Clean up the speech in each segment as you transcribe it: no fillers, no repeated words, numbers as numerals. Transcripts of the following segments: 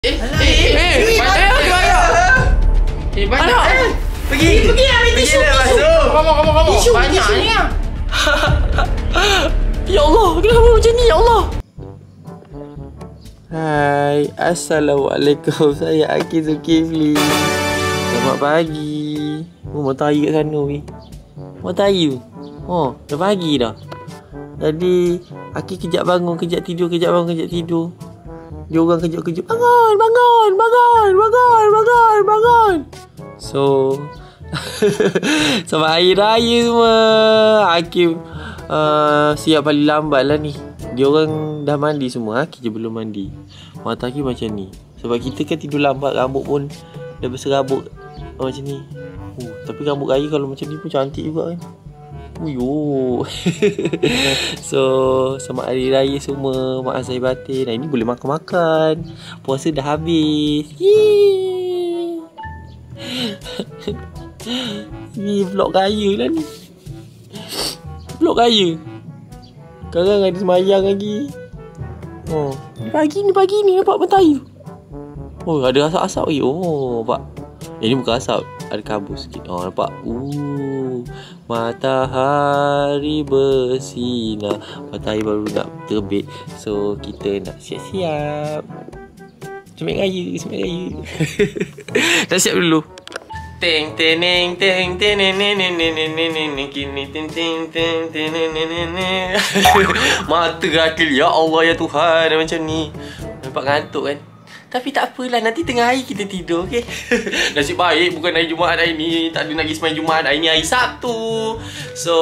Banyak. Pergi ambil tisu. Kamu. Banyak ni. Ya Allah, kenapa macam ni ya Allah? Hai, Assalamualaikum. Saya Akil Zulkifli. Selamat pagi. Matahari kat sana weh. Matahari tu. Dah pagi dah. Tadi Akil kejap bangun, kejap tidur, kejap bangun, kejap tidur. Dia orang kejap-kejap, bangun. So sama hari raya semua. Akil siap paling lambat lah ni. Dia orang dah mandi semua, Akil je belum mandi. Mata Akil macam ni. Sebab kita kan tidur lambat, rambut pun dah berserabut macam ni. Tapi rambut raya kalau macam ni pun cantik juga kan. Uyuh. So selamat hari raya semua. Maaf saya batin. Ini boleh makan-makan. Puasa dah habis. Ni vlog raya lah ni. Vlog raya. Sekarang ada semayang lagi. Ni pagi ni nampak matahari. Ada asap-asap lagi. Nampak. Ini bukan asap, ada kabut sikit. Nampak. Matahari bersinar. Matahari baru nak terbit. So kita nak siap-siap. Sembang raya. Dah siap dulu. Teng teneng teng teneng kini teng teng teng teneng. Mata Akil, ya Allah ya Tuhan, macam ni. Nampak ngantuk kan? Tapi tak apalah, nanti tengah hari kita tidur, okey? Nasib baik bukan hari Jumaat hari ni. Tak ada nak pergi semain Jumaat. Hari ni hari Sabtu. So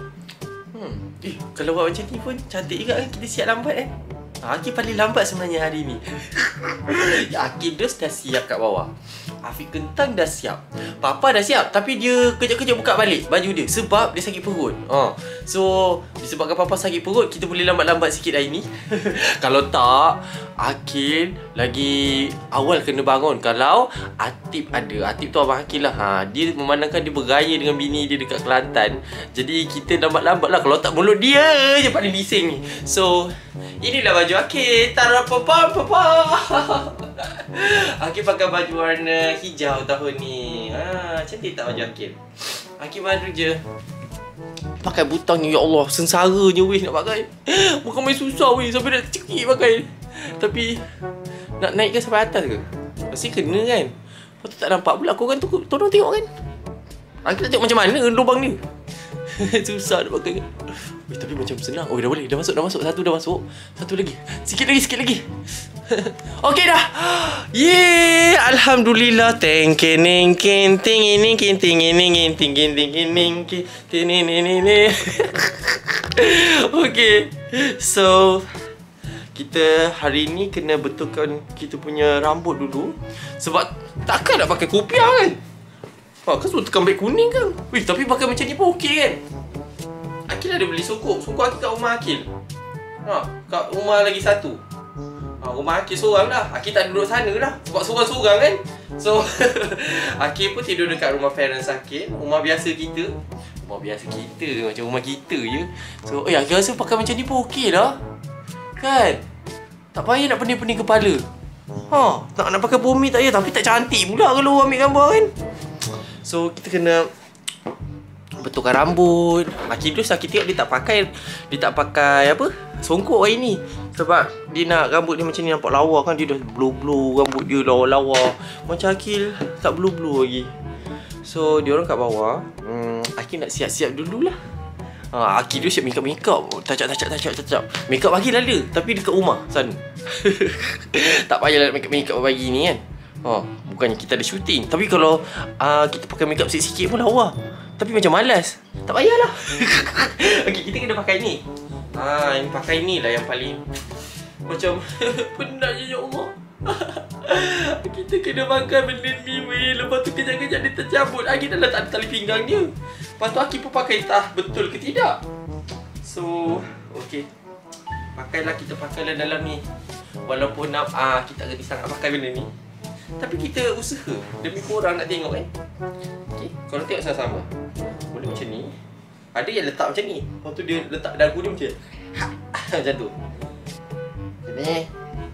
kalau buat macam ni pun cantik juga kan. Kita siap lambat kan. Akil paling lambat sebenarnya hari ni. Akil dah siap kat bawah. Afiq Kentang dah siap. Papa dah siap. Tapi dia kejap-kejap buka balik baju dia. Sebab dia sakit perut. So disebabkan Papa sakit perut, kita boleh lambat-lambat sikit hari ni. Kalau tak, Akil lagi awal kena bangun. Kalau Atib ada. Atib tu abang Akil lah. Dia memandangkan dia bergaya dengan bini dia dekat Kelantan. Jadi kita lambat-lambat lah. Kalau tak, mulut dia je paling bising ni. So inilah baju Akil. Tarapapa. Akil pakai baju warna hijau tahun ni. Cantik tak baju Akil? Akil baru je pakai butang ni. Ya Allah, sensaranya weh nak pakai. Bukan main susah weh. Sampai nak cekik pakai. Tapi nak naikkan sampai atas ke? Pasti kena kan? Lepas tu tak nampak pula. Korang tu tolong tengok kan? Akil tak tengok macam mana lubang ni. Susah nak pakai kan? Tapi macam senang. Dah boleh. Dah masuk. Satu dah masuk. Satu lagi. Sikit lagi. Okey dah. Yeay, alhamdulillah. Teng keneng kenting ini kenting ini kenting kenting kenting. Okey. So kita hari ni kena betulkan kita punya rambut dulu. Sebab takkan nak pakai kopiah kan? Kan suruh tekan beg kuning kan? Tapi pakai macam ni pun okey kan? Akil ada beli sokok. Sokok Akil kat rumah Akil. Kat rumah lagi satu. Rumah Akil seorang dah. Akil tak duduk sana dah. Sebab seorang-seorang kan. So Akil pun tidur dekat rumah parents Akil. Rumah biasa kita. Macam rumah kita je. So Akil rasa pakai macam ni pun okey dah. Kan? Tak payah nak pening-pening kepala. Nak pakai bumi tak payah. Tapi tak cantik pula kalau ambil gambar kan. So kita kena betulkan rambut. Akil tengok dia tak pakai apa? Songkok hari ni. Sebab dia nak rambut dia macam ni nampak lawa kan. Dia dah blow rambut dia lawa-lawa. Macam Akil tak blow lagi. So dia orang kat bawah. Akil nak siap-siap dululah. Akil siap make-up. Touch up. Make-up Akil ada. Tapi dekat rumah sana. Tak payahlah make-up pagi ni kan. Bukannya kita ada syuting. Tapi kalau kita pakai make-up sikit-sikit pun lawa. Tapi macam malas. Tak payahlah. Okey, kita kena pakai ni. Ini pakai ni lah yang paling macam penat je, ya Allah. Kita kena makan benda ni weh. Lepas tu kejap-kejap dia tercabut. Akil dah letak tali pinggang dia. Lepas tu Akil pun pakai entah betul ke tidak. So okey, kita pakailah dalam ni. Walaupun kita tak reti sangat pakai benda ni, tapi kita usaha demi korang nak tengok kan. Okey, korang tengok sama-sama. Boleh macam ni. Ada yang letak macam ni. Lepas tu dia letak dagu dia macam macam tu. Ni.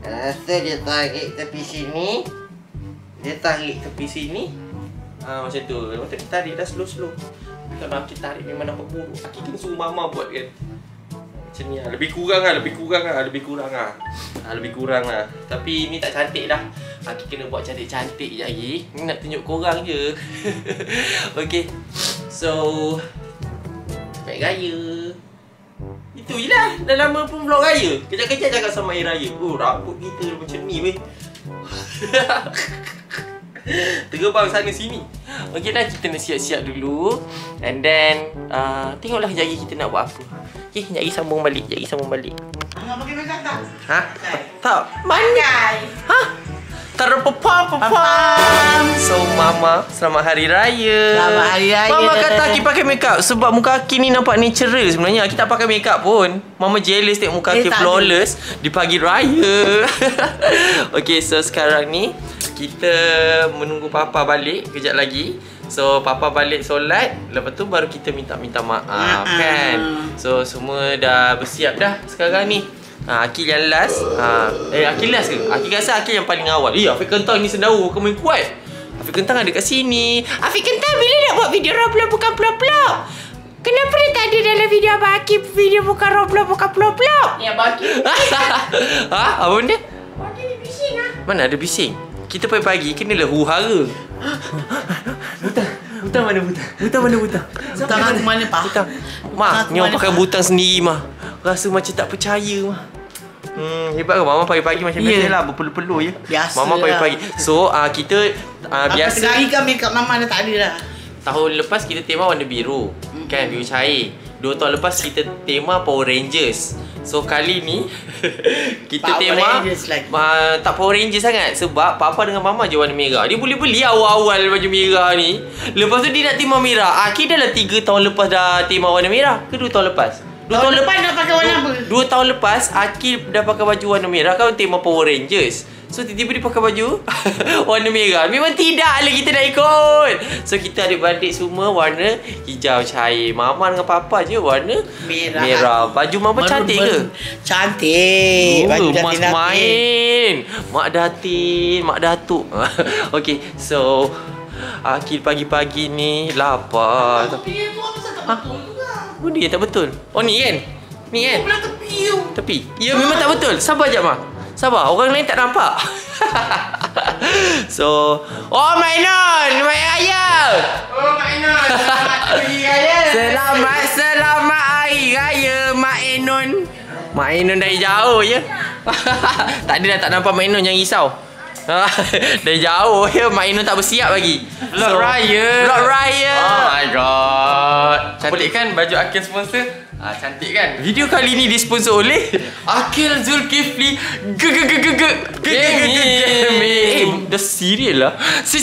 Rasa dia tarik tepi sini. Dia tarik tepi sini. Macam tu. Lepas tu kita tarik dah slow-slow. Kalau Aki tarik memang nampak buruk. Aki kena suruh Mama buat kan. Macam ni lah. Lebih kurang lah. Tapi ni tak cantik dah. Aki kena buat cantik-cantik je lagi. Ni nak tunjuk korang je. Okay. So baik raya. Itu je lah. Dah lama pun vlog raya. Kejap-kejap cakap sama air raya. Rambut kita macam ni weh. Terbang sana sini. Okey dah, kita nak siap-siap dulu. And then tengoklah kejap lagi kita nak buat apa. Okey, kejap lagi sambung balik. Nak pakai makeup tak? Ha? Tak. Mana? Ha? Terpapam. So Mama, selamat hari raya. Selamat hari raya. Mama kata Aki pakai makeup sebab muka Aki ni nampak natural sebenarnya. Aki tak pakai makeup pun. Mama jealous tengok muka Aki flawless di pagi raya. Okay, so sekarang ni kita menunggu Papa balik kejap lagi. So Papa balik solat, lepas tu baru kita minta maaf kan. So semua dah bersiap dah sekarang ni. Aki yang last. Aki last ke? Aki rasa Aki yang paling awal. Afiq Kentang ni sendawa kau main kuat. Afiq Kentang ada kat sini. Afiq Kentang bila nak buat video Roblox bukan vlog-vlog? Kenapa dia tak ada dalam video Abang Aki? Video bukan Roblox bukan vlog-vlog? Ni Abang Aki. Apa benda? Abang Aki ni bising lah. Mana ada bising? Kita pagi-pagi kenalah huru-hara. Butang mana butang? Butang mana Pak? Butang. Mak, ni orang pakai butang sendiri mah. Rasa macam tak percaya mah. Hebat ke Mama pagi-pagi macam biasa lah, berpeluh-peluh je. Biasa Mama pagi-pagi. So kita biasa tengah hari kan makeup Mama dah tak ada dah. tahun lepas kita tema warna biru. Kan, biru cair. 2 tahun lepas kita tema Power Rangers. So kali ni kita Power tema Rangers lagi. tak Power Rangers sangat sebab Papa dengan Mama je warna merah. Dia boleh beli awal-awal baju merah ni. Lepas tu dia nak tema merah. Aki dah lah 3 tahun lepas dah tema warna merah ke 2 tahun lepas? 2 tahun lepas nak pakai warna apa? 2 tahun lepas Aki dah pakai baju warna merah kan tema Power Rangers. So tiba-tiba dia pakai baju warna merah. Memang tidak lah kita nak ikut. So kita adik-beradik semua warna hijau cair. Mama dengan Papa je warna merah. Baju Mama cantik ke? Cantik. Baju Mas main. Mak Datin, Mak Datuk. Okay, so Aki pagi-pagi ni lapar. Tapi benda yang tak betul. Oh ni kan? Ni kan? Tepi. Ya memang tak betul. Sabar je Mak. Sabar, orang lain tak nampak. So, Mak Inon, Mak Raya. Mak Inon, selamat hari raya. Selamat hari raya Mak Inon. Mak Inon dari jauh je. Tak ada dah tak nampak Mak Inon, jangan risau. Dari jauh je Mak Inon tak bersiap lagi. Vlog Raya. Oh my god. Cantik kan baju Akil sponsor? Cantik kan? Video kali ni disponsor oleh Akil Zulkifli Gaming. Dah serial lah.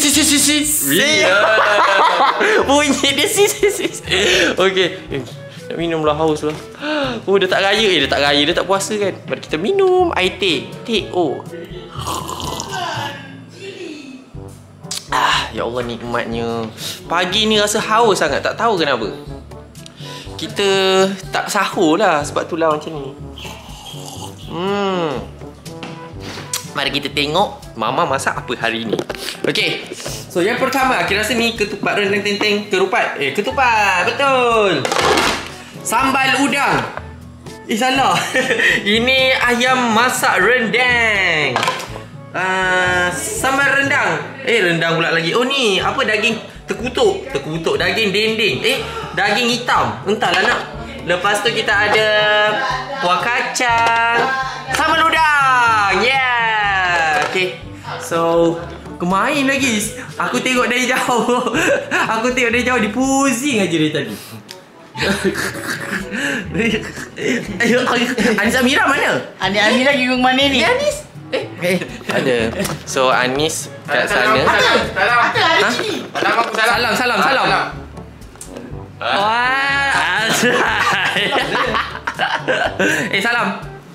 Bunyi dia Okay, nak minum lah, haus lah. Oh dah tak raya. Dah tak raya, dah tak puasa kan. Mari kita minum air teh. Ya Allah nikmatnya. Pagi ni rasa haus sangat, tak tahu kenapa. Kita tak sahur lah, sebab tu lah macam ni. Mari kita tengok Mama masak apa hari ni. Okay, so yang pertama Aki rasa ni ketupat rendang tenteng. Ketupat, betul. Sambal udang. Salah. Ini ayam masak rendang. Sambal rendang. Rendang pula lagi. Oh ni, apa daging terkutuk. Daging dendeng. Daging hitam. Entahlah nak. Lepas tu kita ada kuah kacang. Sambal udang. Yeah. Okay. So, kemain lagi. Aku tengok dari jauh. Dia pusing aja dari tadi. Anis Amira mana? Anis Amira pergi ke mana ni? Anis. Ada. So Anis kat sana. Ada sini. Salam. Wah. Salam.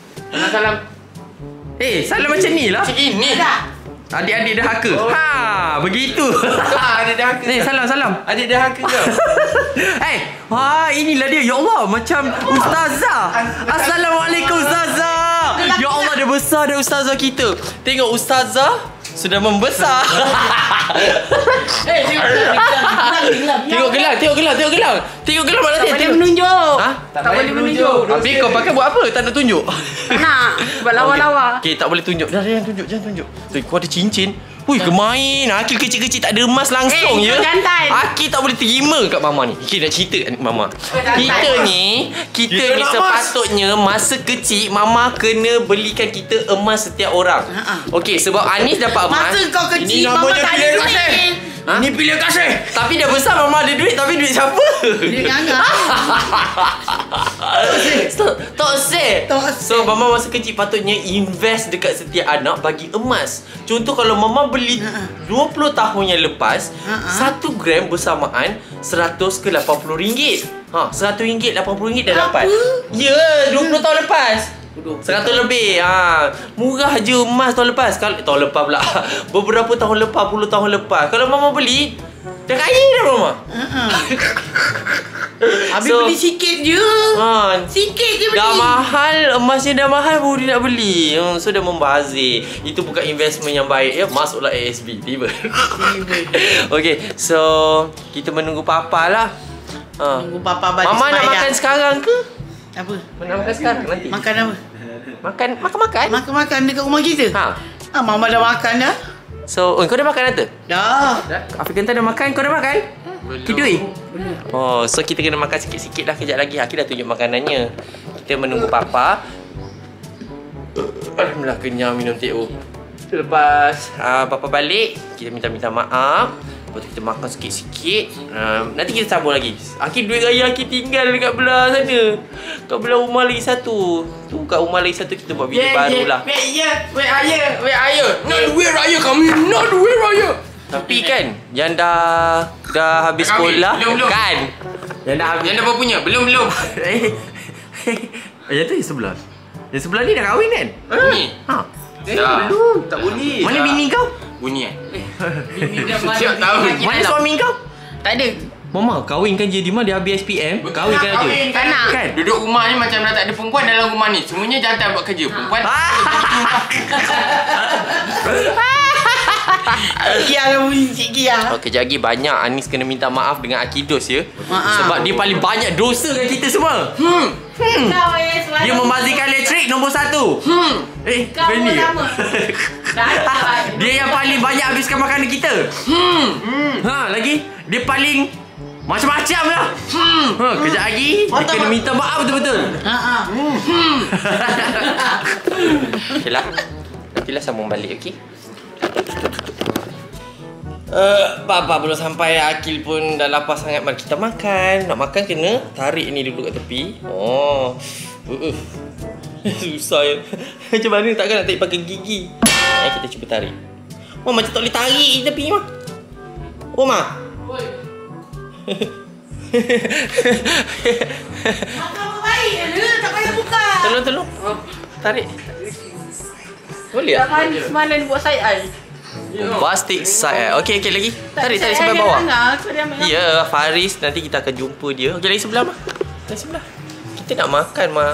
Salam macam ni lah. Macam ni dah. Adik-adik dah haka. Begitu. Adik dah haka. Salam. Adik dah haka ke? Inilah dia. Ya Allah, macam ustazah. Assalamualaikum ustazah. ustazah. Ya Allah, dah besar dah ustazah kita. Tengok ustazah sudah membesar. Tengok gelang. Tengok gelang mana Tak boleh menunjuk. Ha? Tak boleh menunjuk. Habis kau pakai buat apa? Tak nak tunjuk. Nak. Buat lawa-lawa. Okey, tak boleh tunjuk. Dah, jangan tunjuk. Tu kau ada cincin. Hui, gemain. Akil kecil-kecil tak ada emas langsung je. Kau jantan. Akil tak boleh terima kat mama ni. Okey, nak cerita kat mama. Kita ni sepatutnya masa kecil mama kena belikan kita emas setiap orang. Okey, sebab Anis dapat emas. Masa kau Ini kecil, mama namanya tak ada pilih duit. kasih. Ini pilih kasih. Tapi dah besar mama ada duit, tapi duit siapa? Duit nganga. Tok Seh. So mama masa kecil patutnya invest dekat setiap anak bagi emas. Contoh kalau mama beli 20 tahun yang lepas, 1 gram bersamaan 100 ke 80 ringgit. 100 ringgit, 80 ringgit dah dapat. Ya, 20 tahun lepas. 100 lebih. Murah je emas tahun lepas. Kalau tahun lepas pula. Beberapa tahun lepas, 10 tahun lepas. Kalau mama beli, dah kaya dah mama. Habis beli sikit je. Sikit je beli. Dah mahal, emasnya dah mahal baru dia nak beli. So dah membazir. Itu bukan investment yang baik ya. Masuklah ASB. Tiba. Okay, so kita menunggu papa lah. Tunggu papa balik mama nak makan sekarang ke? Apa? Nak makan sekarang nanti? Makan apa? Makan. Makan dekat rumah kita. Mama dah makan dah. So, kau dah makan dah? Dah. Afiq dah makan, kau dah makan? Kidui? Oh, so kita kena makan sikit-sikit lah kejap lagi. Akil dah tunjuk makanannya. Kita menunggu papa. Alhamdulillah kenyang minum teh. Lepas papa balik, kita minta maaf. Lepas tu kita makan sikit-sikit. Nanti kita sambung lagi. Akil duit raya Akil tinggal dekat belah sana. Kat belah rumah lagi satu. Tu kat rumah lagi satu kita buat video baru lah. Wait ayah. Nak duit raya kami. Nak duit raya. Tapi kan yang dah habis Dah kahwin? sekolah Belum. kan. Yang dah habis. Yang dah berpunya? Belum. Yang tu yang sebelah. Yang sebelah ni dah kahwin kan? Ni. Dah. Tak boleh. Mana bini kau? Bunyi Setiap Mana suami kau? Tak ada. Mama, kahwinkan je Dima, dia habis SPM. Kahwinkan aja. Tak nak. Kan? Duduk rumah ni macam dah tak ada perempuan dalam rumah ni. Semuanya jantan buat kerja. Perempuan Kia lah bunyi cik Kia. Okey, kejap lagi banyak Anis kena minta maaf dengan Akidos ya. Sebab dia paling banyak dosa dengan kita semua. Dia membazirkan elektrik nombor 1. Kau Benny ke? sama. Dia yang paling banyak habiskan makanan kita. Lagi dia paling macam-macam lah. Kejap lagi dia kena minta maaf betul-betul. Okeylah. Nantilah sambung balik, okey? Papa belum sampai. Akil pun dah lapar sangat. Mari kita makan. Nak makan kena tarik ni dulu kat tepi. Susah ya. Macam mana takkan nak tarik pakai gigi. Kita cuba tarik. Macam tak boleh tarik je tepi mah. Ma. Makan apa baik je. Tak payah buka. Tolong. Tarik. Boleh tak? Semalam buat saya. Plastik side. Okey lagi. Tarik sampai bawah. Ya, Faris nanti kita akan jumpa dia. Okey lagi sebelah mah. Lagi sebelah. Kita nak makan mah.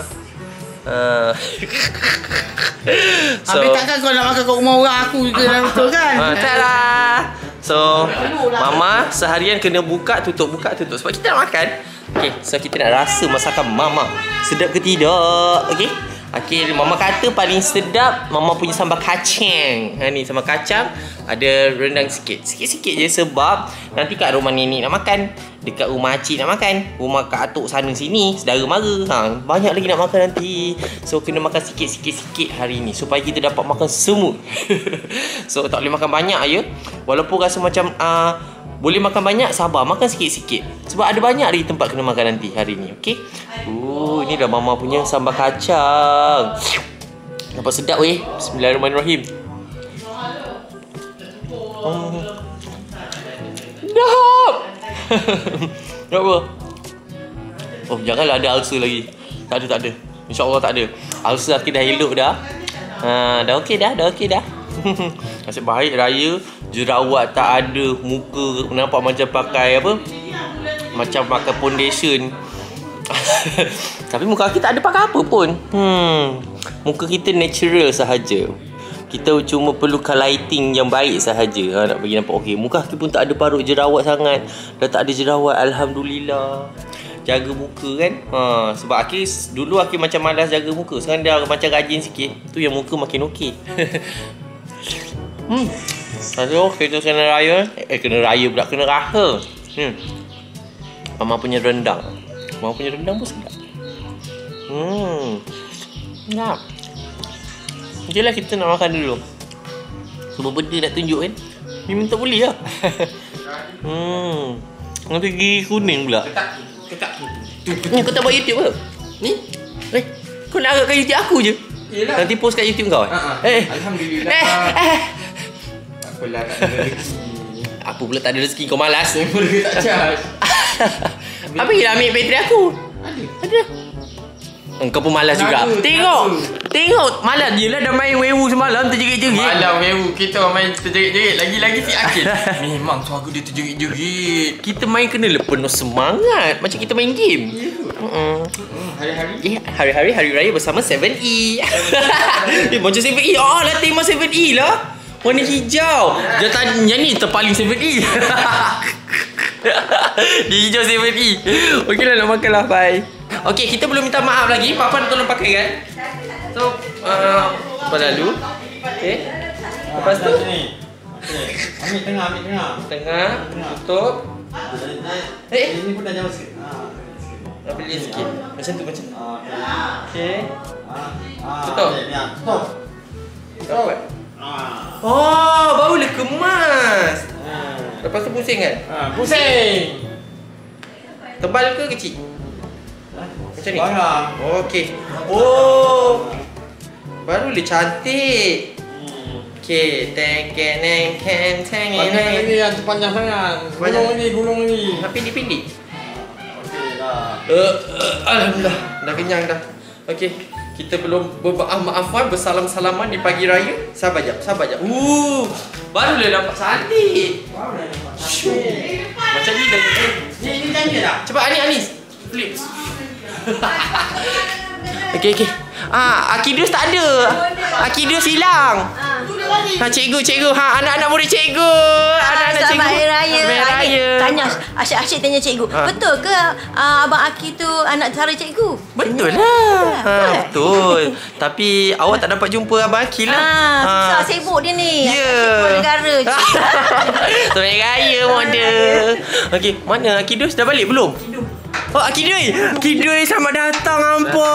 Habis takkan kau nak makan kat rumah orang aku ke betul kan? Tada. So, mama seharian kena buka tutup sebab kita nak makan. Okey, so kita nak rasa masakan mama. Sedap ke tidak? Okey. Akhir mama kata paling sedap mama punya sambal kacang. Ni sambal kacang ada rendang sikit je sebab nanti kat rumah nenek nak makan, dekat rumah acik nak makan, rumah kak atuk sana sini saudara mara. Banyak lagi nak makan nanti. So kena makan sikit hari ni supaya kita dapat makan semua. So tak boleh makan banyak ya. Walaupun rasa macam boleh makan banyak, sabar makan sikit-sikit. Sebab ada banyak lagi tempat kena makan nanti hari ni, okey? Ini dah mama punya sambal kacang. Nampak sedap weh. Bismillahirrahmanirrahim. Sedap. Tak apa. Janganlah ada ulcer lagi. Tak ada. InsyaAllah tak ada. Ulcer aku dah elok dah. Dah okey dah. Nasib baik raya. Jerawat tak ada. Muka nampak macam pakai apa? Macam pakai foundation. Tapi muka kita tak ada pakai apa pun. Muka kita natural sahaja. Kita cuma perlukan lighting yang baik sahaja. Nak bagi nampak okey. Muka Aki pun tak ada parut jerawat sangat. Dah tak ada jerawat, alhamdulillah. Jaga muka kan. Sebab Aki dulu Aki macam malas jaga muka. Sekarang dah macam rajin sikit. Tu yang muka makin okey. Aduh, kita kena raya. Kena raya pula, kena raha. Mama punya rendang. Mama punya rendang pun sedap. Sedap. Okeylah, kita nak makan dulu. Semua benda nak tunjuk kan. Memang tak boleh lah. Nanti gigi kuning pula. Ketak. Kau tak buat YouTube ke? Ni? Kau nak agakkan YouTube aku je? Yelah. Nanti post kat YouTube kau Alhamdulillah. Tak apalah, tak ada rezeki. Apa pula tak ada rezeki, kau malas? Boleh tak charge. Apa yang ambil bateri aku? Ada. Kau pun malas juga. Tengok. Malas je lah dah main wewu semalam terjerit-jerit. Malam wewu kita main terjerit-jerit. Lagi-lagi si Akil. Memang suara dia terjerit-jerit. Kita main kena penuh semangat. Macam kita main game. Hari-hari. Hari-hari hari raya bersama 7E. Macam 7E. Lah tema 7E lah. Warna hijau. Dia tanya ni terpaling 7E. Dia hijau 7E. Okeylah, nak makan lah. Bye. Okey, kita belum minta maaf lagi. Papa nak tolong pakai kan? So, apa lalu? Okey. Lepas tu Ambil tengah. tengah, tutup. Ini pun dah jauh sikit. Beli sikit. Macam tu. Okey. Tutup. Dapat. Oh, barulah kemas. Lepas tu pusing kan? Pusing. Tebal ke kecil? Macam ni? Barang. Okey. Oh. Barulah cantik. Okey, teng-keneng Panjang ini yang panjang sangat. Gulung ini. Nak pindik-pindik. Okey dah. Alhamdulillah, dah kenyang dah. Okey, kita belum bermaaf-maafan, bersalam-salaman di pagi raya. Sabar jap. Barulah nampak cantik. Macam ni dah. Ini cantik tak? Cepat Anis. Flip. Okey. Akidus tak ada. Akidus hilang. Cikgu. Anak-anak murid cikgu. Anak-anak cikgu. Selamat raya. Tanya asyik-asyik tanya cikgu. Betul ke abang Aki tu anak saudara cikgu? Betul lah. Betul. Tapi awak tak dapat jumpa abang Aki lah. Susah sibuk dia ni. Ya. Negara je. Selamat raya model. Okey, mana Akidus dah balik belum? Oh, Akidus selamat datang hampa.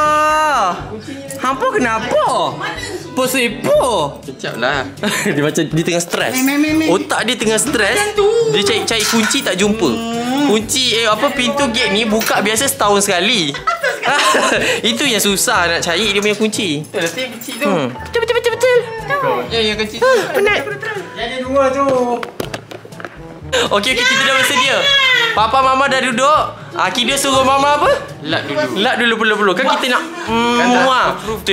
Hampa kenapa? Sepo. Kecap lah. Dia macam dia tengah stres. Otak dia tengah stres. Dia cari kunci tak jumpa. Kunci pintu gate ni buka biasa setahun sekali. Itu yang susah nak cari dia punya kunci. Betul kecil tu. Betul. Ya kecil. Penat. Jadi dua tu. Okey, kita dah bersedia. Papa mama dah duduk. Aki dia suruh mama apa? Lak dulu perlu. Kan kita nak muah.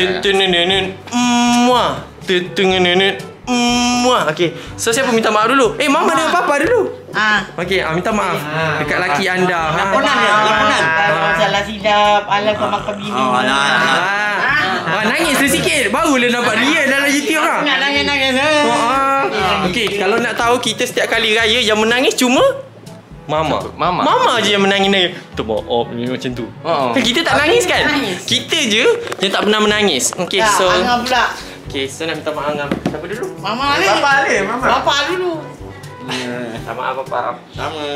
Muah. Okey. So siapa minta maaf dulu? Mama dengan papa dulu. Okey, minta maaf dekat laki anda. Laponan. Salah silap. Alah kau makan bini. Nangis tu sikit. Barulah nampak dia dalam YouTube lah. Nak nangis. Okey, kalau nak tahu kita setiap kali raya yang menangis cuma Mama je yang menangis. Maaf ni macam tu. Kita tak nangis kan? Kita je yang tak pernah menangis. Okey, so Angah pula. Okey, so nak minta maaf Angam. Siapa dulu? Mama ni. Bapa dulu. Minta maaf Papa. Sama.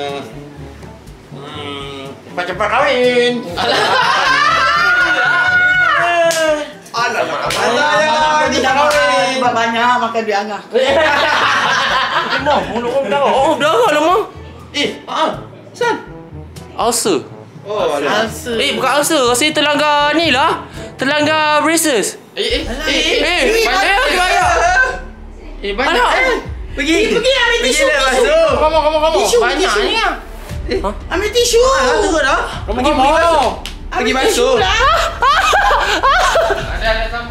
Cepat-cepat kahwin. Alah, tidak kahwin. Sebab banyak makan duit Angah. Mulut kau berdarah. Oh, berdarah lah Mak. San. Ulcer. Ulcer. Bukan ulcer. Rasanya terlanggar ni lah. Terlanggar braces. Banyak. Pergi ambil tisu. Kamu. Tisu. Banyak ni. Ambil tisu. Tunggu dah. Pergi basuh. Pergi basuh. Ada sambung.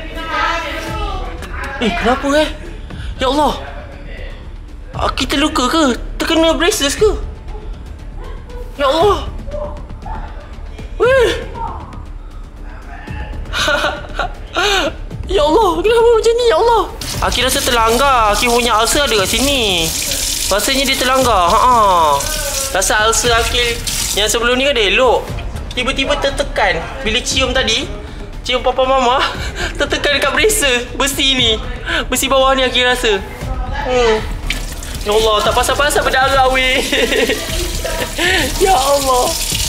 Kenapa Ya Allah. Kita luka ke? Terkena braces ke? Ya Allah. Ya Allah, kenapa macam ni? Ya Allah. Aki rasa terlanggar. Aki punya ulcer ada kat sini. Rasanya dia terlanggar. Rasa ulcer Aki yang sebelum ni kan dia elok. Tiba-tiba tertekan. Bila cium tadi, cium papa mama, tertekan dekat bracer besi ni. Besi bawah ni Aki rasa. Ya Allah, tak pasal-pasal berdarah weh. Ya Allah.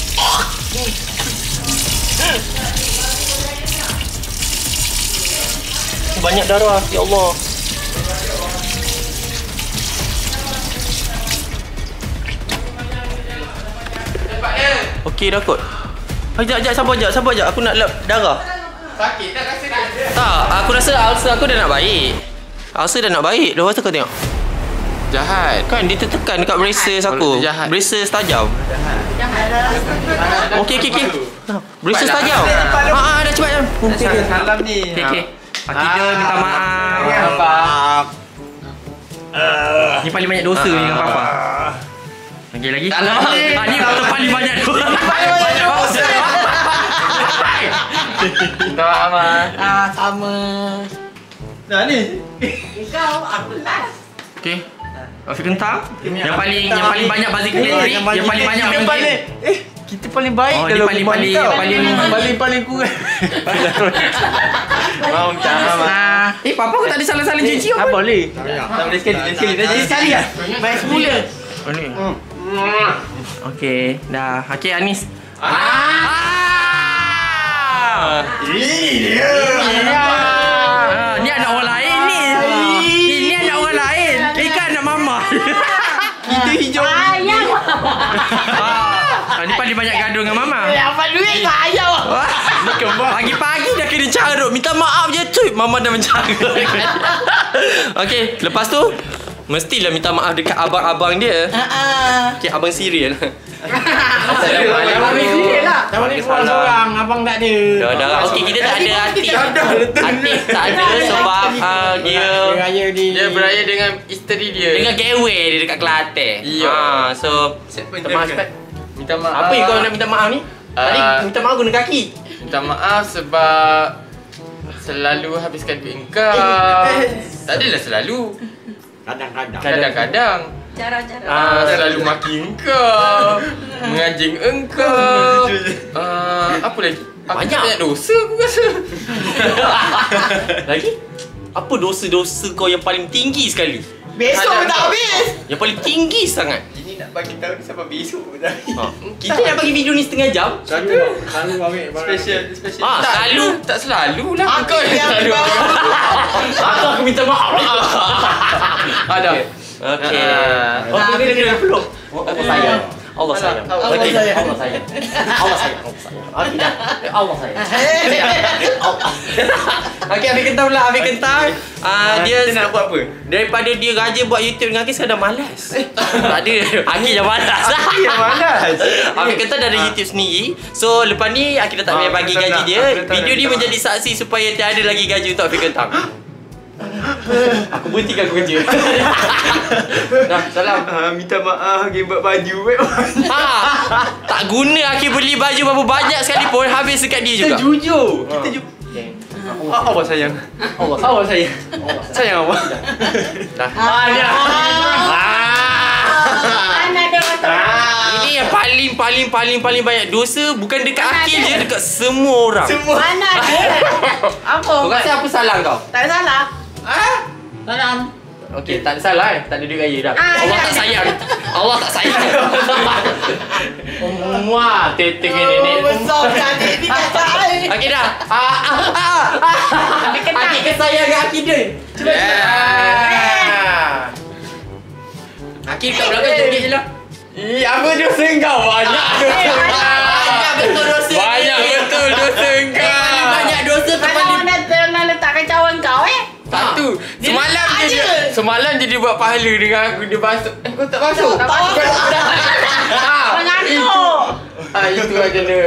Banyak darah, ya Allah. Okey dah kot. Sekejap, sabar je. Aku nak lap darah. Sakit tak rasa dah? Tak, aku rasa ulcer aku dah nak baik. Ulcer dah nak baik. Dah rasa kau tengok. Jahat. Kan dia tertekan dekat braces aku. Jahat. Braces tajam. Okey. Braces tajam. Dah cepat jam. Salam ni. Okey. Akidah minta maaf. Maaf. Ni paling banyak dosa ni dengan papa. Okey lagi. Ni paling banyak dosa. Banyak dosa. Minta maaf Mak. Sama. Nah ni. Kau aku last. Okey. Afi kentang. Yang paling banyak bazik elektrik, yang paling banyak main. Kita paling baik kalau paling kurang. Mau minta maaf. Papa kau tak ada salah-salah cuci apa? Tak boleh. Tak boleh sekali lah. Baik semula. Ni. Okey, dah. Okey Anis. Ni anak orang lain ni. Ini anak orang lain. Ikan anak mama. Kita hijau. Ni paling banyak gaduh dengan mama. Apa duit saya. Pagi-pagi dah kena carut. Minta maaf je tu. Mama dah mencarut. Okey, lepas tu mestilah minta maaf dekat abang-abang dia. Okey, abang Siril. Abang Siril lah. Abang ni seorang, abang tak ada. Dah. Okey, kita tak ada Atif. Atif tak ada sebab dia beraya dengan isteri dia. dengan gateway dia dekat Kelantan. Ya. So Minta maaf. apa yang kau nak minta maaf ni? Tadi minta maaf guna kaki. Minta maaf sebab selalu habiskan duit engkau. Tak adalah selalu. Kadang-kadang. Cara-cara. Selalu maki engkau, menganjing engkau. Apa lagi? Banyak dosa aku rasa. Lagi? Apa dosa-dosa kau yang paling tinggi sekali? Besok tak habis. Yang paling tinggi sangat. Ini nak bagi tahu ni sampai besok tadi. Kita nak bagi video ni setengah jam. Selalu ambil special. Selalu. Tak selalu lah. Kau yang selalu. Aku minta maaf. Ada. Okey. Dia peluk. Allah sayang. Allah sayang. Allah sayang. Okey, Afiq Kentang pula. Afiq Kentang dia nak buat apa? daripada dia raja buat YouTube dengan Aki sekarang dah malas. Tak ada. Aki yang malas. Afiq Kentang dah ada YouTube sendiri. So lepas ni Aki dah tak payah bagi gaji dia. Video ni menjadi saksi supaya tiada lagi gaji untuk Afiq Kentang. Aku berhentikan aku kerja. Dah, salam. Minta maaf Aki buat baju. Tak guna Aki beli baju berapa banyak sekalipun habis dekat dia juga. Jujur. Kita jujur. Allah sayang. Allah sayang. Sayang Allah. Dah. Anak dia kata. Ini yang paling banyak dosa bukan dekat Aki je, dekat semua orang. Mana dia? Apa? Kau rasa apa salah kau? Tak salah. Salam. Okey, tak ada salah tak ada duit raya dah. Allah tak sayang. Allah tak sayang. Wah, teteng ni. Besar tadi ni tak tahu. Okey dah. Aki kesayang dengan Aki dia. Cuba. Aki kat belakang joget je lah. Apa dosa engkau? Banyak dosa. Banyak betul dosa. Banyak betul dosa engkau. Banyak dosa tu Kalau paling nak letakkan cawan kau Satu. Semalam je dia buat pahala dengan aku. Dia basuh. Kau tak basuh? Tak basuh. Mengantuk. Itu aja le.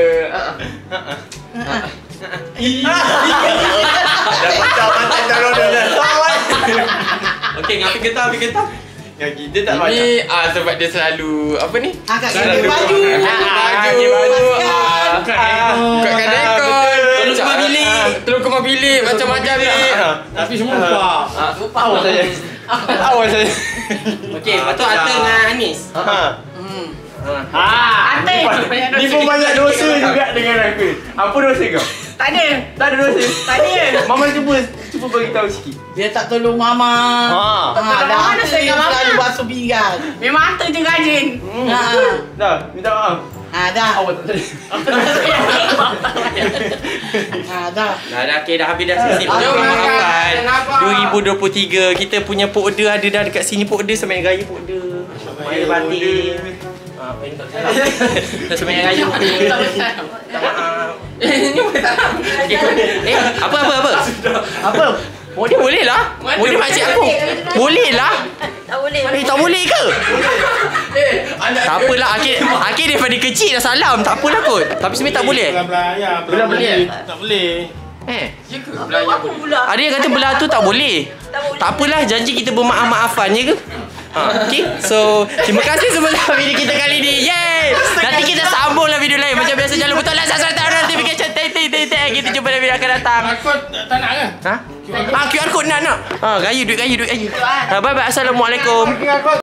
Dah patah calon dia. Okey, Afiq Kentang. Yang kita tak baca. Ini sebab dia selalu apa ni? Angkat baju. Baju. Kat kedai kon. telur kemas bilik. Telur kemas bilik macam-macam ni. Tapi semua lupa. Awas saja. Awas saja. Okey, lepas tu Atta dengan Anis. Ni pun banyak dosa juga dengan aku. Apa dosa kau? Tak ada. Tak ada dosa. Tak ada. Mama cuba bagi tahu sikit. Dia tak tolong mama. Tolong dah mama, saya dengan mama. selalu basuh pinggan. Memang Atta je rajin. Dah, minta maaf. Dah. Awak tak Dah. Dah okey, dah habis dah sesi Makan. 2023 kita punya pokda ada dah dekat sini, pokda sampai raya pokda. Maya batin. Apa yang tak salah. Dah sampai raya pokda. Minta maaf. Apa? Apa? Pokda boleh lah. Boleh makcik aku. Boleh lah. Tak boleh. Tak boleh ke? Tak apalah, akhir daripada kecil dah salam. Tak apalah kot. Tapi sebenarnya tak boleh. Belah boleh. Tak boleh. Ya ke? Belayar Apa pula? Ada yang kata belah tu tak boleh. Tak apalah, janji kita bermaaf-maafan je ke? Okay, so terima kasih semua dalam video kita kali ni. Yay! Nanti kita sambung lah video lain. Macam biasa, jangan lupa like, subscribe, dan notification. Kita jumpa dalam video akan datang. Kau tak nak ke? QR code nak. Gaya duit. Bye bye. Assalamualaikum.